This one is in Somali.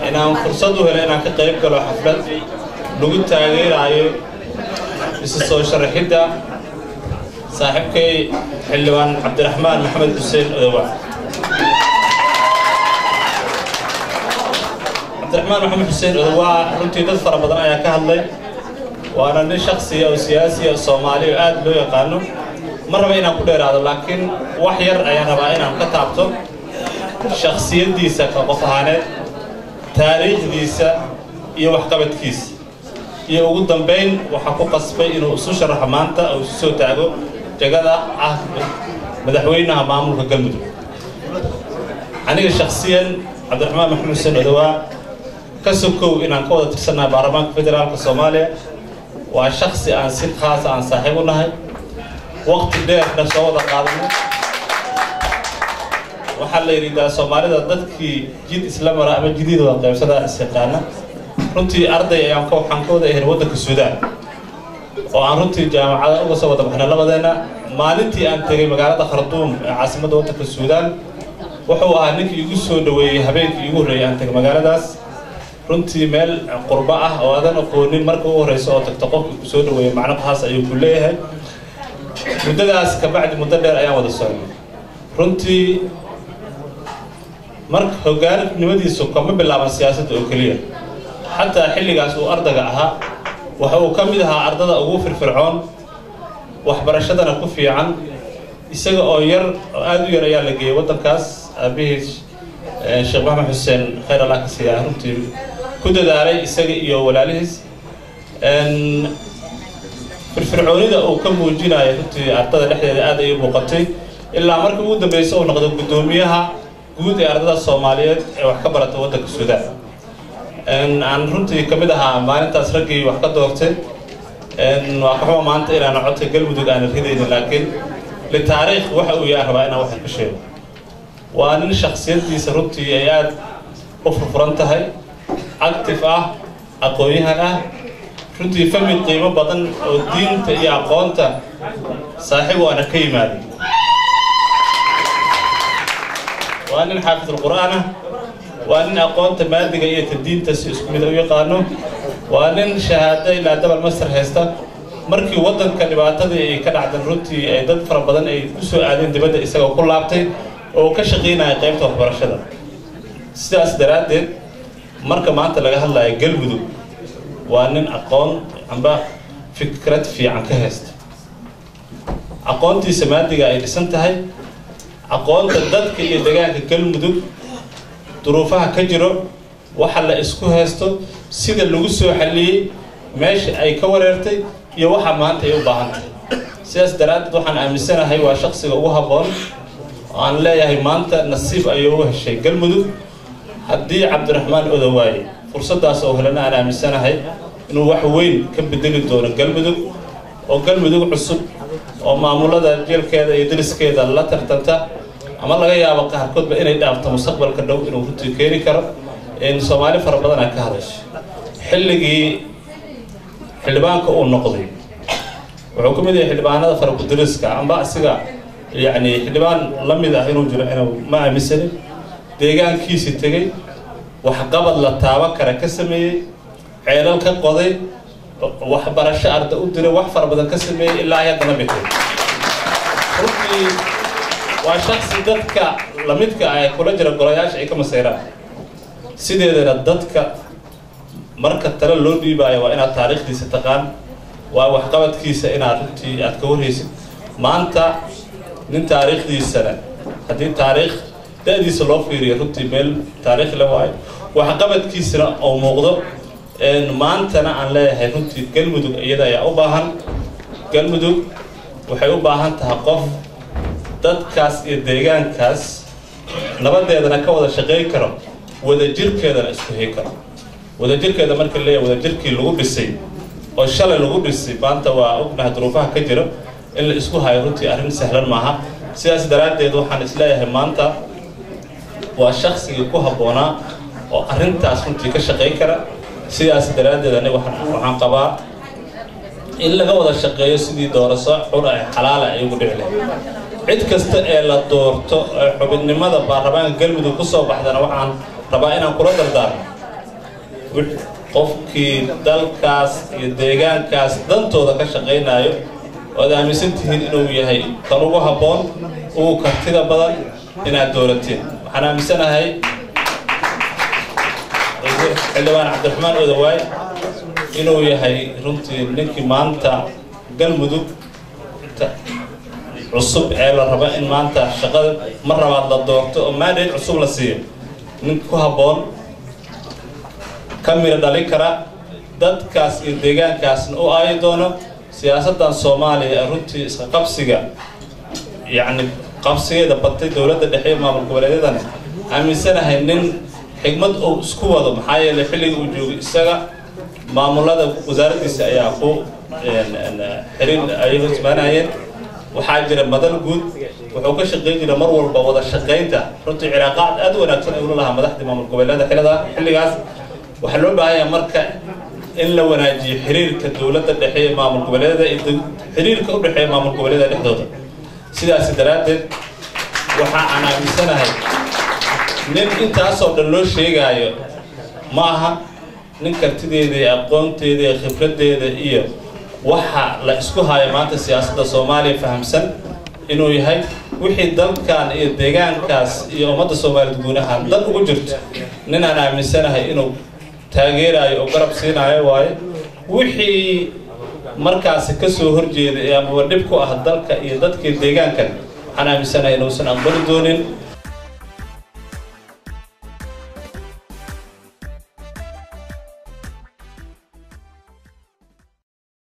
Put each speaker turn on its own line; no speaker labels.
inaan fursad u helay inaan ka qayb galo xaflad lagu taageerayo isu soo sharaxidda saaxiibkay xildhibaan cabdiraxmaan maxamed xuseen odowa. cabdiraxmaan maxamed xuseen odowa runtii dad fara badan ayaa ka hadlay, waana nin shakhsiya oo siyaasi ah Soomaali aad loo yaqaano. ma raba inaan ku dheeraado, laakiin wax yar ayaan rabaa inaan ka taabto shakhsiyadiisa ka qof ahaaneed, taariikhdiisa iyo waxqabadkiisa, iyo ugu dambeyn waxa ku qasbay inuu isu sharaxo maanta oo isu soo taago jagada ah madaxweynaha maamulka Galmudug. aniga shakhsiyan cabdiraxmaan maxamed xuseen odowa ka sokow inaan ka wada tirsanaa baarlamaanka federaalka Soomaaliya, waa shakhsi aan si khaas aan saaxiib u nahay, waqti dheerna soo wada qaadano. waxaa la yidhaahdaa Soomaalida dadkii jid isla mara ama jididooda qaybsada is yaqaana. runtii arday ayaan waxaan ka wada ahay waddanka Suudaan oo aan runtii jaamacada uga soo wada baxnay labadeena. maalintii aan tegay magaalada Khartoum ee caasimadda waddanka Suudaan wuxuu ahaa ninkii igu soo dhaweeyay habeenkii igu horreeyay aan tegay magaaladaas. runtii meel qurba ah oo aadan aqoonin marka ugu horreysa oo tagto qofka ku soo dhaweeyay macno khaas ayuu ku leeyahay. muddadaas ka bacdi muddo dheer ayaan wada soconay. runtii marka hoggaannimadiisu kama bilaaban siyaasadda oo keliya, xataa xilligaas uu ardayga ahaa waxa uu ka mid ahaa ardada ugu firfircoon, waxbarashadana ku fiican. isaga oo yar oo aad u yar ayaa la geeyay waddankaas. aabihiis sheekh maxamed xuseen khayr allah ka siiya runtii ku dadaalay isaga iyo walaalihiis. firfircoonida uu ka muujinayo runtii ardada dhexdeeda aad ayay muuqatay, ilaa markii ugu dambeysay uu noqday guddoomiyaha guud ee ardada Soomaaliyeed ee wax ka barata waddanka Suudaan. aan runtii ka mid ahaa maalintaas raggii wax ka doortay. waa ka xumo maanta inaan codka Galmudug aan ridaynin, laakiin litaariikh waxa uu yahay rabaa inaan wax ka sheego. waa nin shakhsiyadiisa runtii ay aad u furfuran tahay, active ah, aqoon-yahan ah, runtii fahmi qiimo badan oo diinta iyo aqoonta saaxiib waana ka yimaaday. waa nin xaafid al-Qur'aan ah, waa nin aqoonta maadiga iyo diinta si isku mid u yaqaano, waa nin shahaado ilaa double master haysta. markii waddanka dhibaatadii ay ka dhacdan runtii ay dad fara badan ay ku soo aadeen dibadda, isagoo ku laabtay oo ka shaqeynaya qaybta waxbarashada. sidaas daraaddeed marka maanta laga hadlayo Galmudug, waa nin aqoon amba fikrad fiican ka haysta. aqoontiisa maadiga ay dhisan tahay, aqoonta dadka iyo deegaanka Galmudug duruufaha ka jiro, waxa la isku haysto, sida lagu soo xalliyay, meesha ay ka wareertay iyo waxa maanta ay u baahan tahay. sidaas daraaddeed waxaan aaminsanahay waa shakhsiga ugu habboon oo aan leeyahay maanta nasiib ayuu u heshay Galmudug. haddii cabdiraxmaan odowa fursadaas oo helana aan aaminsanahay inuu wax weyn ka bedeli doono Galmudug, oo Galmudug cusub oo maamulada jeelkeeda iyo deriskeeda la tartanta, ama laga yaabo qaarkoodba inay dhaafto mustaqbalka dhow inuu runtii keeni karo. Soomaali fara badan ay ka hadashay xilligii xildhibaanka uu noqday, wuxuu ka mid yahay xildhibaanada fara ku deriska amba asiga yacni xildhibaan la mid ah inuu jiro inuu ma aaminsanin. deegaankiisii tegey, waxqabad la taaban kara ka sameeyey, ceelal ka qoday, waxbarasho arda u diray, wax fara badan ka sameeyey ilaa haddana bitay. runtii waa shakhsi dadka la midka ah ee kula jira golayaasha ay ka maseyraan. sideedana dadka marka talo loo dhiibaayo waa inaad taariikhdiisa taqaan, waa waxqabadkiisa inaad runtii aad ka warhaysid. maanta nin taariikhdiisana haddii taariikh da'diisa loo fiiriyo runtii meel taariikh la waayo, waxqabadkiisana oo muuqdo. maantana aan leeyahay runtii Galmudug iyada ayaa u baahan. Galmudug waxay u baahan tahay qof dadkaas iyo deegaankaas nabadeedana ka wada shaqeyn karo, wadajirkeedana isku heli karo. wadajirkeeda marka leeyahay wadajirkii lagu dhisay oo shalay lagu dhisay, maanta waa ognahay duruufaha ka jiro in la isku hayo runtii arrin sahlan maaha. sidaas daraaddeed waxaan isleeyahay maanta waa shakhsigii ku habboonaa oo arrintaas runtii ka shaqeyn kara. sidaas daraaddeed aniga waxaan qabaa in laga wada shaqeeyo sidii doorasho xur ah xalaal ah ay ugu dhici lahayd. cid kasta ee la doorto xubinnimada baarlamaanka Galmudug ku soo baxdana waxaan rabaa inaan kula dardaarmo qofkii dalkaas iyo deegaankaas dantooda ka shaqaynayo waad aaminsan tihiin inuu yahay kan ugu habboon ugu kartida badan inaad doorateen waxaan aaminsanahay xildhibaan cabdiraxmaan odawaay inuu yahay runtii ninkii maanta galmudug cusub ee la raba in maanta shaqada mar labaad la doorto oo mandate cusub la siiyo nin ku habboon ka mira dhalin kara dadkaas iyo deegaankaasna u aayi doono siyaasaddan Soomaaliya runtii iska qabsiga yacni qabsigeeda batay dowladda dhexe maamul goboleedadan aaminsanahay nin xigmad oo isku wado maxaa yeelay xilliga uu joogay isaga maamulada wasaaraddiisa ayaa ku xirin ay hosmaanayeen waxaa jira madal guud wuxuu ka shaqeyn jiray mar walba wada shaqeynta runtii cilaaqaad aad u wanaagsan ay u lahaa madaxda maamul goboleedyada xilligaas waxaa loo baahan yahay marka in la wanaajiyo xiriirka dowladda dhexe ee maamul goboleedyada iyo xiriirka u dhexeeya maamul goboleedyada dhexdooda sidaas daraaddeed waxa aan aaminsanahay nin intaasoo dhan loo sheegayo ma aha nin kartideeda iyo aqoonteeda iyo khibraddeeda iyo waxa la isku hayo maanta siyaasadda Soomaaliya fahamsan inuu yahay wixii dalkan iyo deegaankaas iyo ummadda Soomaaliyeed guud ahaan dad ugu jirto nin aan aaminsanahay inuu taageerayo oo garab siinayo waaye wixii markaas ka soo horjeeda ama dhib ku ah dalka iyo dadka deegaankan waxaan aaminsanahay inuusan aqbali doonin